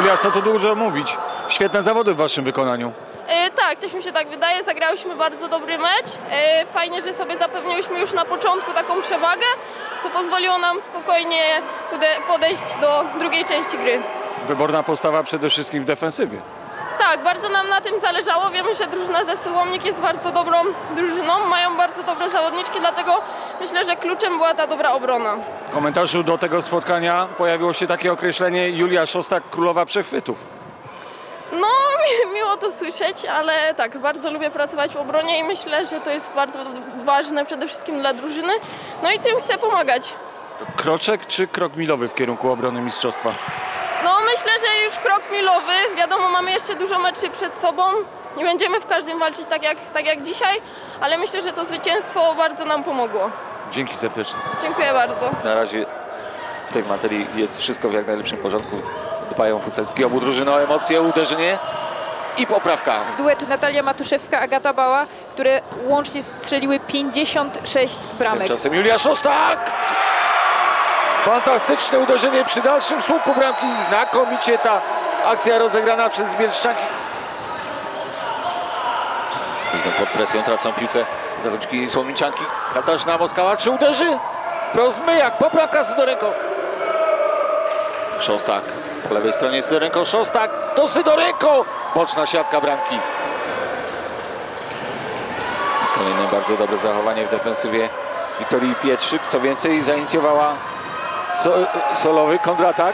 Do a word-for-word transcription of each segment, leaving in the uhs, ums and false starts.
Julia, co tu dużo mówić? Świetne zawody w waszym wykonaniu. E, tak, też mi się tak wydaje. Zagrałyśmy bardzo dobry mecz. E, fajnie, że sobie zapewniłyśmy już na początku taką przewagę, co pozwoliło nam spokojnie podejść do drugiej części gry. Wyborna postawa przede wszystkim w defensywie. Tak, bardzo nam na tym zależało. Wiemy, że drużyna ze Słomnik jest bardzo dobrą drużyną. Mają bardzo dobre zawodniczki, dlatego myślę, że kluczem była ta dobra obrona. W komentarzu do tego spotkania pojawiło się takie określenie Julia Szostak, królowa przechwytów. No, mi, miło to słyszeć, ale tak, bardzo lubię pracować w obronie i myślę, że to jest bardzo ważne przede wszystkim dla drużyny. No i tym chcę pomagać. To kroczek czy krok milowy w kierunku obrony mistrzostwa? No, myślę, że już krok milowy. Wiadomo, mamy jeszcze dużo meczy przed sobą. Nie będziemy w każdym walczyć tak jak, tak jak dzisiaj, ale myślę, że to zwycięstwo bardzo nam pomogło. Dzięki serdecznie. Dziękuję bardzo. Na razie w tej materii jest wszystko w jak najlepszym porządku. Dbają Fucelski obu drużyny o emocje, uderzenie i poprawka. Duet Natalia Matuszewska-Agata Bała, które łącznie strzeliły pięćdziesiąt sześć bramek. Tymczasem Julia Szostak. Fantastyczne uderzenie przy dalszym słupku bramki. Znakomicie ta akcja rozegrana przez Bielszczanki. Znowu pod presją tracą piłkę zawodniczki Słomiczanki. Katarzyna Moskała, czy uderzy? Prost Myjak, poprawka Sydorenko. Szostak, po lewej stronie Sydorenko, Szostak, to Sydorenko! Boczna siatka bramki. Kolejne bardzo dobre zachowanie w defensywie Wiktorii Pietrzyk. Co więcej, zainicjowała so, solowy kontratak.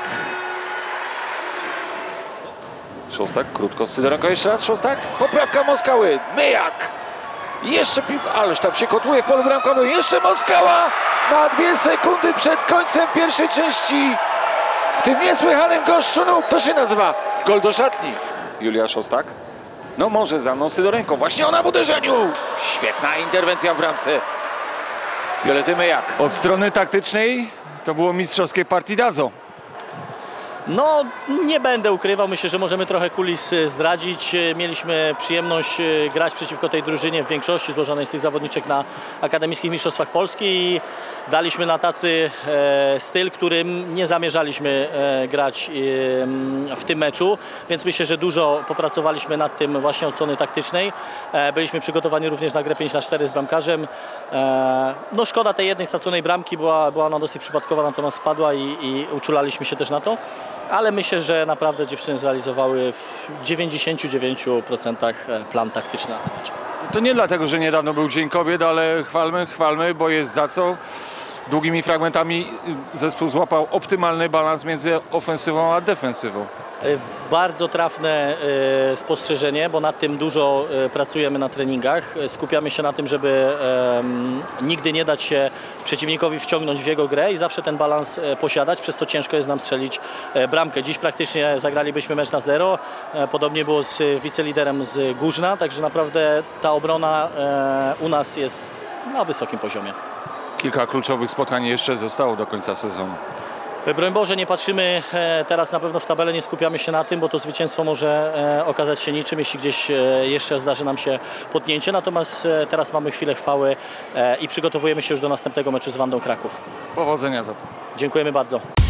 Szostak, krótko z Sydorenko, jeszcze raz Szostak. Poprawka Moskały, Myjak. Jeszcze piłka, ależ tam się kotłuje w polu bramkowym. Jeszcze Moskała na dwie sekundy przed końcem pierwszej części. W tym niesłychanym goszczu, no, to się nazywa gol do szatni. Julia Szostak. No może za mną Sydorenko. Właśnie ona w uderzeniu. Świetna interwencja w bramce Violety Myjak. Od strony taktycznej to było mistrzowskie partidazo. No, nie będę ukrywał, myślę, że możemy trochę kulis zdradzić. Mieliśmy przyjemność grać przeciwko tej drużynie w większości złożonej z tych zawodniczek na Akademickich Mistrzostwach Polski i daliśmy na tacy e, styl, którym nie zamierzaliśmy e, grać e, w tym meczu, więc myślę, że dużo popracowaliśmy nad tym właśnie od strony taktycznej. E, byliśmy przygotowani również na grę pięć na cztery z bramkarzem. E, no szkoda tej jednej straconej bramki, była, była ona dosyć przypadkowa, natomiast spadła i, i uczulaliśmy się też na to. Ale myślę, że naprawdę dziewczyny zrealizowały w dziewięćdziesięciu dziewięciu procentach plan taktyczny. To nie dlatego, że niedawno był Dzień Kobiet, ale chwalmy, chwalmy, bo jest za co. Długimi fragmentami zespół złapał optymalny balans między ofensywą a defensywą. Bardzo trafne e, spostrzeżenie, bo nad tym dużo e, pracujemy na treningach. Skupiamy się na tym, żeby e, nigdy nie dać się przeciwnikowi wciągnąć w jego grę i zawsze ten balans e, posiadać, przez to ciężko jest nam strzelić e, bramkę. Dziś praktycznie zagralibyśmy mecz na zero, e, podobnie było z wiceliderem z Górzna, także naprawdę ta obrona e, u nas jest na wysokim poziomie. Kilka kluczowych spotkań jeszcze zostało do końca sezonu. Broń Boże, nie patrzymy teraz na pewno w tabelę, nie skupiamy się na tym, bo to zwycięstwo może okazać się niczym, jeśli gdzieś jeszcze zdarzy nam się potknięcie. Natomiast teraz mamy chwilę chwały i przygotowujemy się już do następnego meczu z Wandą Kraków. Powodzenia za to. Dziękujemy bardzo.